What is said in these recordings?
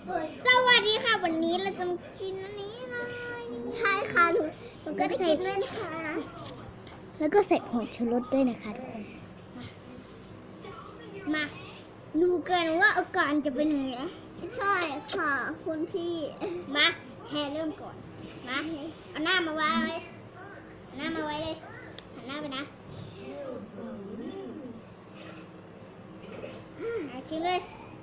สวัสดีค่ะวันนี้เราจะมากินอันนี้เลยใช่ค่ะหนูก็ได้กินด้วยค่ะแล้วก็ใส่ผงชูรสด้วยนะคะทุกคนมาดูกันว่าอาการจะเป็นยังไงใช่ค่ะคุณพี่มาแฮเริ่มก่อนมาเอาหน้ามาวางเลยเอาหน้ามาไว้เลยหันหน้าไปนะชิมเลย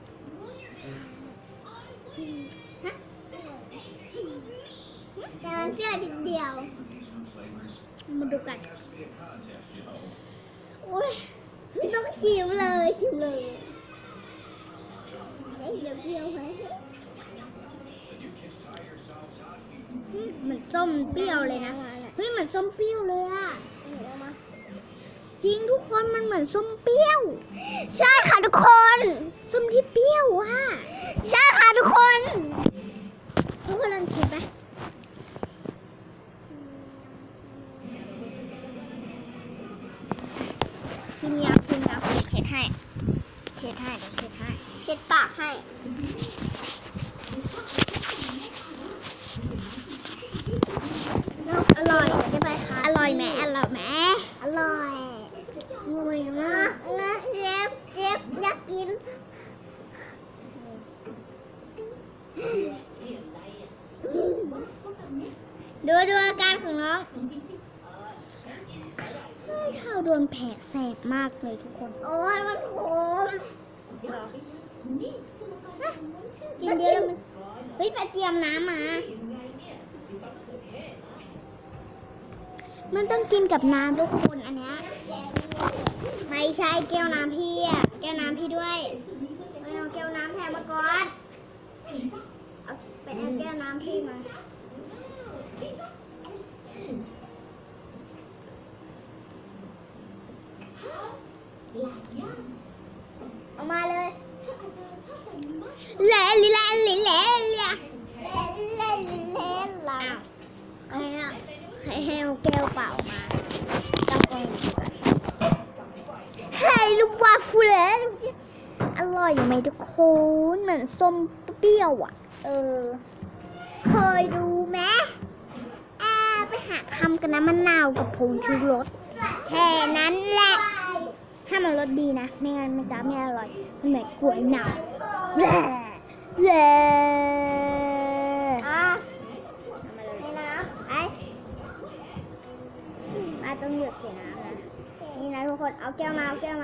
แต่มันเปรี้ยวนิดเดียวมาดูกันโอ้ยไม่ต้องชิมเลยเฮ้ยเดี๋ยวเปรี้ยวไหมเหมือนส้มเปรี้ยวเลยนะเฮ้ยเหมือนส้มเปรี้ยวเลยอะจริงทุกคนมันเหมือนส้มเปรี้ยวใช่ค่ะทุกคนส้มที่เปรี้ยวอะใช่ค่ะทุกคนลองชิมไหมชิมยาวเช็ดให้เดี๋ยวเช็ดปากให้อร่อยใช่ไหมคะอร่อยไหมอร่อยงวยมากนะเจ็บอยากกินดูอาการของน้องเท้าโดนแผลแสบมากเลยทุกคนโอ้ยมันขมกินเยอะมันเฮ้ยไปเตรียมน้ำมามันต้องกินกับน้ำทุกคนอันเนี้ยไม่ใช่แก้วน้ำพี่อะแก้วน้ำพี่ด้วยเอาแก้วน้ำแทนมาก่อนเอาไปเอาแก้วน้ำพี่มาเอามาเลยเละให้เอาแก้วเปล่ามาต้องเอาให้ลูกว่าฟูเล่อร่อยไหมทุกคนเหมือนส้มเปรี้ยวอ่ะเคยดูไหมไปหาทำกันนะมะนาวกับผงชูรสแค่นั้นแหละถ้ามันรสดีนะไม่งั้นมันจะไม่อร่อยมันเหมือนกล้วยหนาวแหละต้องหยุดเสียน้ำนะนี่นะทุกคนเอาแก้วมาหนา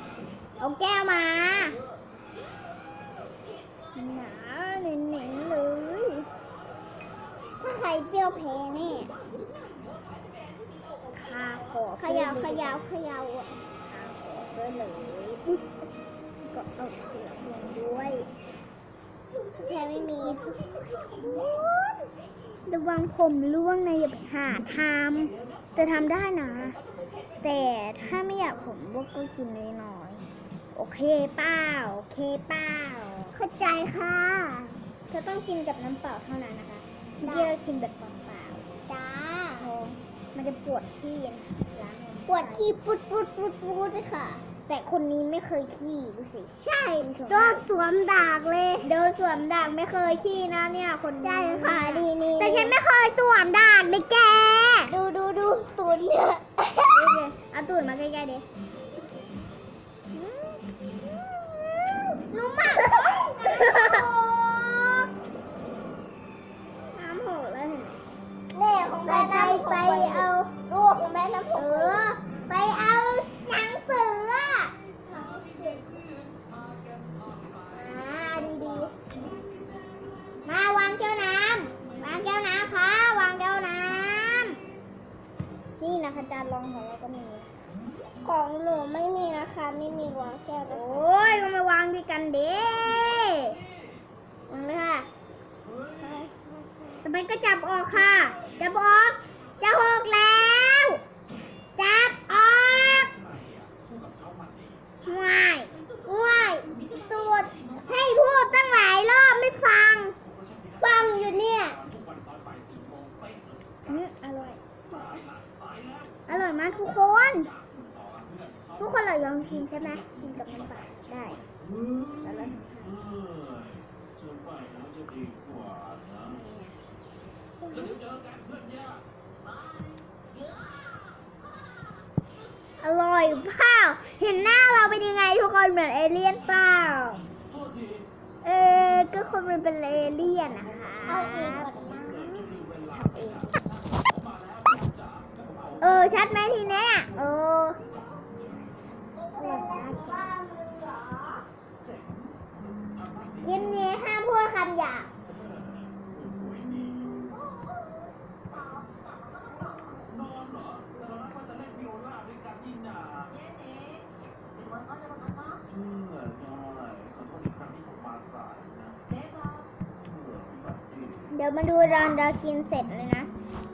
เน้นๆเลยถ้าใครเปรี้ยวแพ้นี่ข้าขอเขย่าอ่ะข้าขอด้วยเลยก็เอาเสียลงด้วยแพ้ไม่มีระวังผมร่วงนะอย่าไปหาทำจะทำได้นะแต่ถ้าไม่อยากผมก็กินน้อยๆโอเคเปล่าเข้าใจค่ะเธอต้องกินกับน้ำเปล่าเท่านั้นนะคะเมื่อกี้เรากินแบบเปล่าจ้ามันจะปวดขี้นะปวดขี้ปุดค่ะแต่คนนี้ไม่เคยขี้ดูสิใช่โดนสวมดากเลยไม่เคยขี้นะเนี่ยคนใช่ค่ะนี่แต่ฉันไม่เคยสวมดากเลยแกดูตูนเนี่ยเอาตูนมาใกล้ๆดินุ่มมากน้ำหกแล้วเห็นไหมเนี่ยของแม่ไปเอาลูกของแม่น้ำหกไปเอาหนังสือดีๆมาวางแก้วน้ำค่ะวางแก้วน้ำนี่นะคะจานรองของเราก็มีของหนูไม่มีนะคะไม่มีวางแก้วโอ้ยก็มาวางด้วยกันเด้วางเลยค่ะต่อไปก็จับออกค่ะจับออกแล้วจับออกว้ายตูดให้พูดตั้งหลายรอบไม่ฟังอยู่เนี่ยอร่อยมากทุกคนเราลองชิมใช่ไหมกินกับน้ำปลาได้แล้วอร่อยเปล่าเห็นหน้าเราเป็นยังไงทุกคนเหมือนเอเลี่ยนเปล่าก็คนมันเป็นเอเลี่ยนนะคะชัดไหมทีเนี้ยกินนี้ห้ามพูดคำหยาบเดี๋ยวมาดูตอนเรากินเสร็จเลยนะ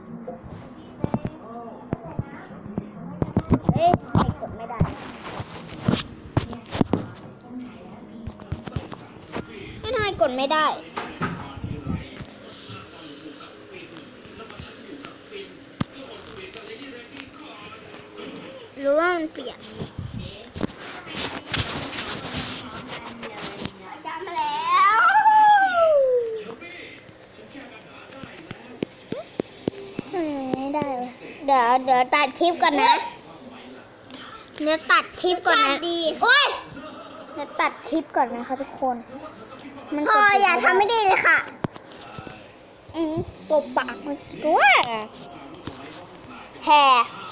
ไม่กดไม่ได้ไม่ทำไมกดไม่ได้หรือว่ามันเปียกจำมาแล้วไม่ได้เลยเดี๋ยวตัดคลิปก่อนนะเดี๋ยวตัดคลิปก่อนนะโอ๊ยเดี๋ยวตัดคลิปก่อนนะคะทุกคนพออย่าทำไม่ดีเลยค่ะตบปากมันด้วยแห่